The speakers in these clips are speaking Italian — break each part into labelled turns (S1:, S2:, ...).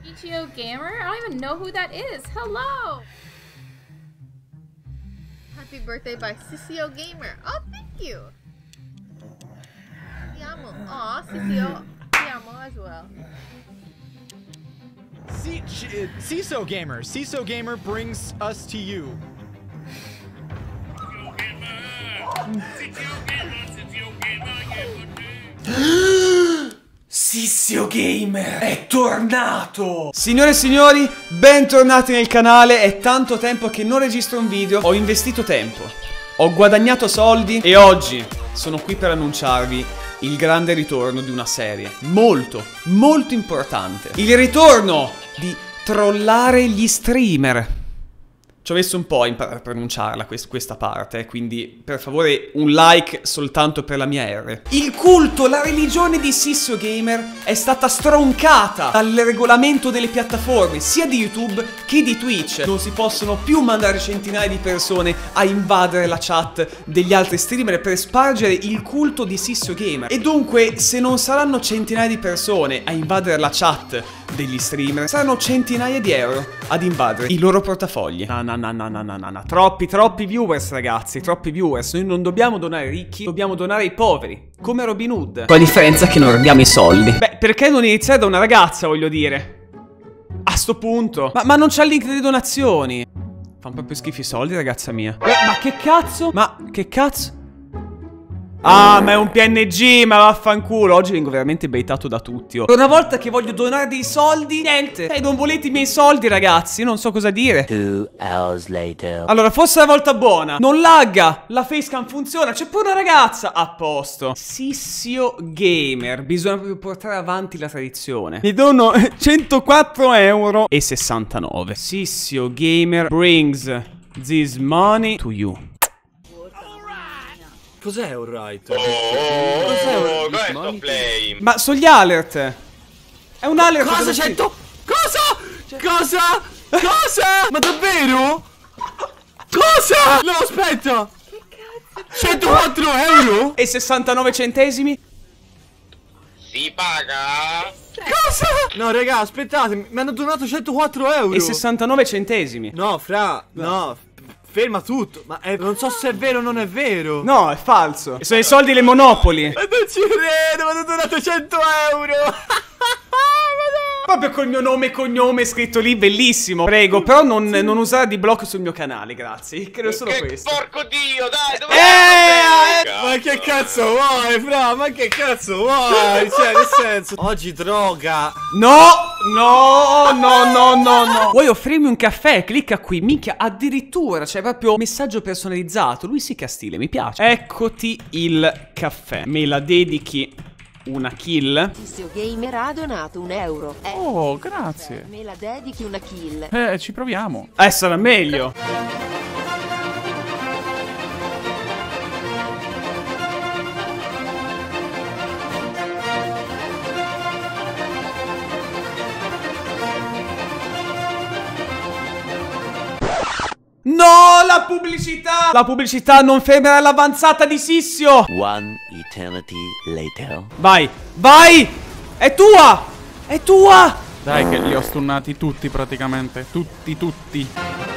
S1: CCO Gamer? I don't even know who that is. Hello!
S2: Happy birthday by CCO Gamer. Oh, thank you. Ti amo. Oh, CCO. Ti amo as well.
S3: CISO Gamer. CISO Gamer brings us to you.
S4: CISO Gamer è tornato! Signore e signori, bentornati nel canale. È tanto tempo che non registro un video. Ho investito tempo, ho guadagnato soldi e oggi sono qui per annunciarvi il grande ritorno di una serie molto, molto importante. Il ritorno di trollare gli streamer. Ci ho messo un po' a imparare a pronunciarla questa parte, quindi per favore un like soltanto per la mia R. Il culto, la religione di CISO Gamer è stata stroncata dal regolamento delle piattaforme, sia di YouTube che di Twitch. Non si possono più mandare centinaia di persone a invadere la chat degli altri streamer per spargere il culto di CISO Gamer. E dunque, se non saranno centinaia di persone a invadere la chat degli streamer, saranno centinaia di euro ad invadere i loro portafogli. No. Troppi viewers, ragazzi, troppi viewers. Noi non dobbiamo donare ai ricchi, dobbiamo donare ai poveri, come Robin Hood. Con la differenza che non rubiamo i soldi. Beh, perché non iniziare da una ragazza, voglio dire? A sto punto. Ma non c'è il link delle donazioni. Fanno proprio schifo i soldi, ragazza mia. Ma che cazzo? Ma che cazzo? Ah, ma è un PNG, ma vaffanculo. Oggi vengo veramente baitato da tutti. Una volta che voglio donare dei soldi, niente. Non volete i miei soldi, ragazzi? Io non so cosa dire.
S5: 2 hours later.
S4: Allora, forse è la volta buona. Non lagga, la facecam funziona. C'è pure una ragazza. A posto. CISO Gamer. Bisogna proprio portare avanti la tradizione. Mi dono 104 euro e 69. CISO Gamer brings this money to you.
S6: Cos'è un right?
S7: Cos'è questo flame?
S4: Ma sugli alert. È un alert.
S6: Cosa 100? Cosa? Ma davvero? Cosa? No, aspetta. 104 euro?
S4: E 69 centesimi?
S7: Si paga?
S6: Cosa? No, raga, aspettate, mi hanno donato 104 euro.
S4: E 69 centesimi.
S6: No, fra, no. Ferma tutto, ma non so se è vero o non è vero.
S4: No, è falso. Sono i soldi delle Monopoli.
S6: Ma non ci credo, mi hanno donato 100 euro.
S4: Proprio col mio nome e cognome scritto lì, bellissimo. Prego, però non usare di blocco sul mio canale, grazie. Credo solo questo.
S7: Porco Dio, dai, dove
S6: ma che cazzo vuoi, fra? Ma che cazzo vuoi? Cioè, nel senso, oggi droga.
S4: No. Vuoi offrirmi un caffè? Clicca qui, minchia, addirittura c'è proprio messaggio personalizzato. Lui sì che ha stile, mi piace. Eccoti il caffè. Me la dedichi una kill?
S8: CISO Gamer ha donato un euro.
S9: Oh, grazie.
S8: Me la dedichi una kill.
S9: Ci proviamo.
S4: Sarà meglio. No, la pubblicità! La pubblicità non fermerà l'avanzata di Sissio!
S5: One eternity later.
S4: Vai! È tua! È tua!
S9: Dai che li ho stunnati tutti praticamente. Tutti.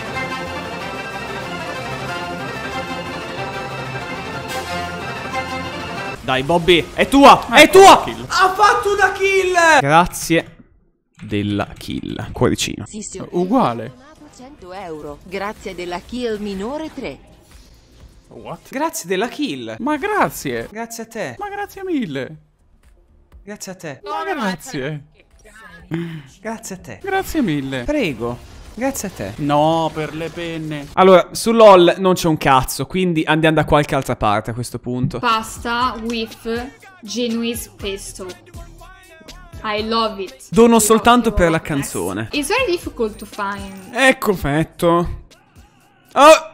S4: Dai, Bobby, è tua! È tua! Ha fatto una kill! Grazie della kill. Cuoricino.
S8: CISO
S9: Uguale.
S8: 100 euro. Grazie della kill minore 3.
S9: What?
S4: Grazie della kill.
S9: Ma grazie.
S4: Grazie a te.
S9: Ma grazie mille.
S4: Grazie a te.
S9: Ma grazie.
S4: Grazie a te.
S9: Grazie mille.
S4: Prego. Grazie a te.
S9: No, per le penne.
S4: Allora, su LOL non c'è un cazzo, quindi andiamo da qualche altra parte a questo punto.
S1: Pasta with Genuese pesto. I love it.
S4: Dono soltanto per la canzone.
S1: It's very difficult to find.
S4: Ecco fatto. Oh!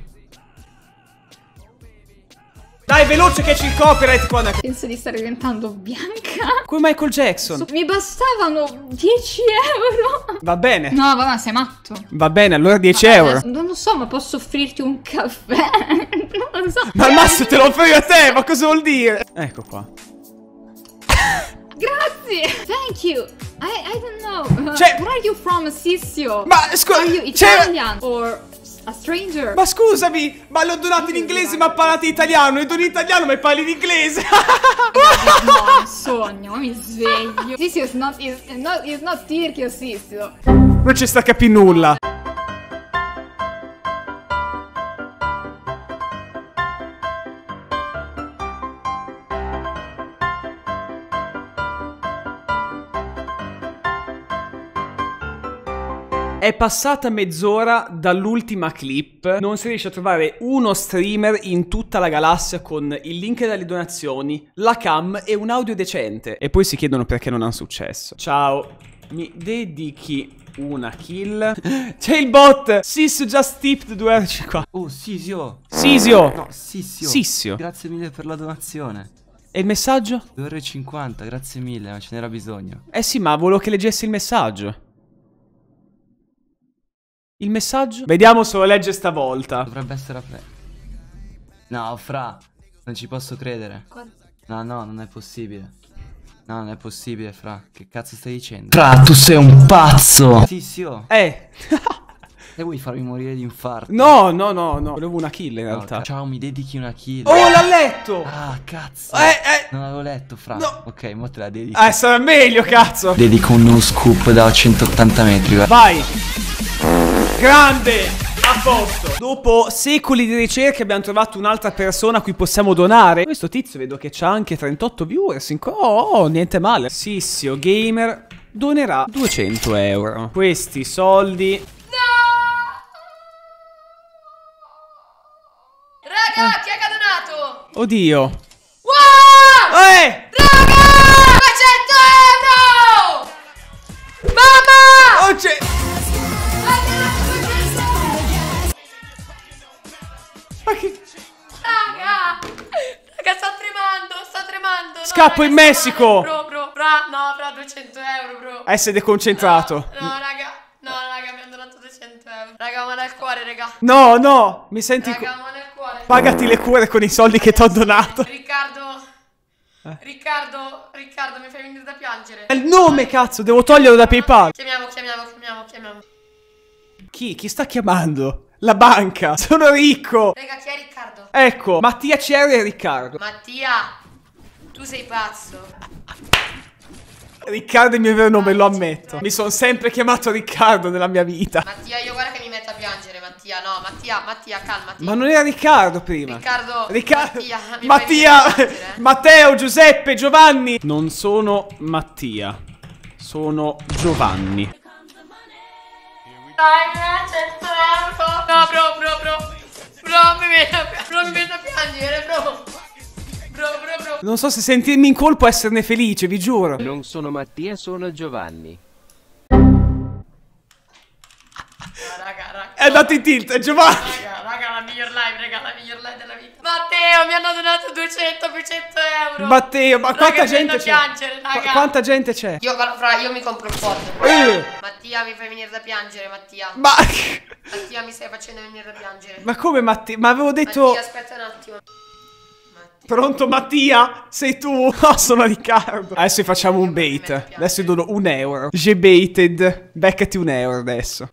S4: Dai, veloce che c'è il copyright qua.
S1: Penso di stare diventando bianca.
S4: Come Michael Jackson.
S1: Mi bastavano 10 euro.
S4: Va bene.
S1: No, vabbè, sei matto.
S4: Va bene, allora 10 euro.
S1: Non lo so, ma posso offrirti un caffè? Non lo so.
S4: Ma al massimo te lo offro a te, ma cosa vuol dire? Ecco qua.
S1: Grazie. Thank you. I don't know.
S4: Cioè-
S1: Where are you from, Sissio?
S4: Ma scusa,
S1: Are you Italian or a stranger?
S4: Ma scusami, ma l'ho donato in inglese ma parlate italiano. E doni italiano ma parli in inglese.
S1: No, è un sogno, mi sveglio. Sissio is not Tirchio, Sissio.
S4: Non ci sta a capire nulla. È passata mezz'ora dall'ultima clip, non si riesce a trovare uno streamer in tutta la galassia con il link delle donazioni, la cam e un audio decente. E poi si chiedono perché non hanno successo. Ciao, mi dedichi una kill? C'è il bot! Sissio just tipped 2,50 €.
S10: Oh, Sisio!
S4: Sisio!
S10: No, Sissio!
S4: Sissio!
S10: Grazie mille per la donazione.
S4: E il messaggio?
S10: 2,50 €, grazie mille, ma ce n'era bisogno.
S4: Eh sì, ma volevo che leggessi il messaggio. Il messaggio? Vediamo se lo legge stavolta.
S10: Dovrebbe essere a play. No, fra, non ci posso credere. No, non è possibile. No, non è possibile, fra. Che cazzo stai dicendo? Fra, tu sei un pazzo! Sissio!
S4: E
S10: vuoi farmi morire di infarto?
S4: No. Volevo una kill in realtà.
S10: Ciao, mi dedichi una kill.
S4: Oh, l'ha letto!
S10: Ah, cazzo! Non l'avevo letto, fra.
S4: No.
S10: Ok, mo te la dedico.
S4: Sarà meglio, cazzo!
S10: Dedico un no scoop da 180 metri, guarda.
S4: Vai! Grande! A posto! Dopo secoli di ricerche abbiamo trovato un'altra persona a cui possiamo donare. Questo tizio vedo che c'ha anche 38 viewers. Oh, niente male. Sissio Gamer donerà 200 €. Questi soldi...
S2: Raga, chi è che ha donato?
S4: Oddio!
S2: Wow!
S4: Raga!
S2: 200 €! Mamma!
S4: Oh, c'è... Ma che...
S2: Raga, sto tremando.
S4: Scappo in Messico!
S2: Bro, fra 200 €, bro.
S4: Essere deconcentrato.
S2: No, raga, mi hanno donato 200 €. Raga, ma nel cuore, raga.
S4: No, mi senti...
S2: Raga, ma nel cuore.
S4: Pagati le cure con i soldi che ti ho donato.
S2: Riccardo, mi fai venire da piangere.
S4: È il nome, cazzo, devo toglierlo da PayPal.
S2: Chiamiamo.
S4: Chi sta chiamando? La banca. Sono ricco.
S2: Raga, chi è Riccardo?
S4: Ecco, Mattia Cerri e Riccardo.
S2: Mattia, tu sei pazzo.
S4: Riccardo è il mio vero nome, lo ammetto. Mi sono sempre chiamato Riccardo nella mia vita.
S2: Mattia, io guarda che mi metto a piangere, Mattia. No, Mattia, calmati.
S4: Ma non era Riccardo prima.
S2: Riccardo.
S4: Mattia, Matteo, Giuseppe, Giovanni. Non sono Mattia, sono Giovanni.
S2: No, bro, mi metto a piangere, bro.
S4: Non so se sentirmi in colpo o esserne felice, vi giuro.
S11: Non sono Mattia, sono Giovanni.
S2: Raga.
S4: È andato in tilt, è Giovanni.
S2: Raga, la miglior live della vita. Matteo, mi hanno donato 200 per 100 €.
S4: Matteo, ma quanta gente c'è?
S2: Raga.
S4: Quanta gente c'è?
S2: Io mi compro il pod. Mattia, mi fai venire da piangere, Mattia. Mattia, mi stai facendo venire da piangere.
S4: Ma come Mattia? Ma avevo detto...
S2: Mattia, aspetta un attimo.
S4: Pronto Mattia? Sei tu? No, sono Riccardo. Adesso facciamo un bait. Adesso dono 1 €. J'ai baited. Beccati 1 € adesso.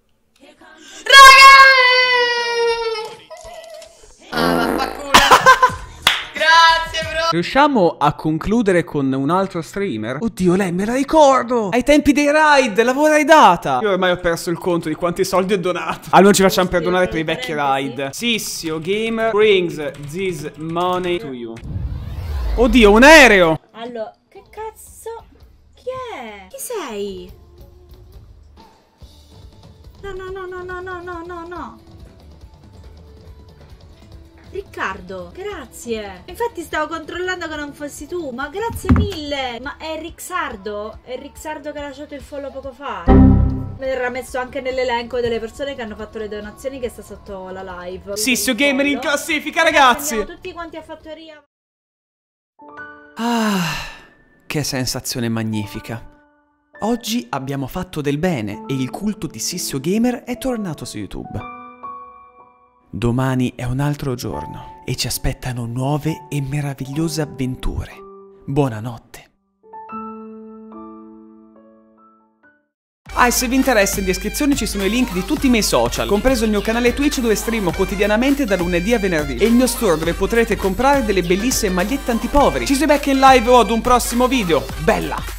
S2: Vaffanculo. Grazie, bro.
S4: Riusciamo a concludere con un altro streamer? Oddio, lei me la ricordo! Ai tempi dei raid, l'avevo raidata! Io ormai ho perso il conto di quanti soldi ho donato. Allora ci facciamo perdonare per i vecchi raid. Sissio Gamer brings this money to you. Oddio, un aereo!
S12: Allora, che cazzo? Chi è? Chi sei? No. Riccardo, grazie. Infatti stavo controllando che non fossi tu, ma grazie mille. Ma è Rixardo? È Rixardo che ha lasciato il follow poco fa. Verrà messo anche nell'elenco delle persone che hanno fatto le donazioni che sta sotto la live.
S4: Sissio Gamer in classifica, ragazzi.
S12: Andiamo tutti quanti a fattoria.
S4: Ah, che sensazione magnifica. Oggi abbiamo fatto del bene e il culto di Sissio Gamer è tornato su YouTube. Domani è un altro giorno e ci aspettano nuove e meravigliose avventure. Buonanotte. Ah, e se vi interessa, in descrizione ci sono i link di tutti i miei social, compreso il mio canale Twitch dove streamo quotidianamente da lunedì a venerdì, e il mio store dove potrete comprare delle bellissime magliette antipoveri. Ci si becca in live o ad un prossimo video. Bella!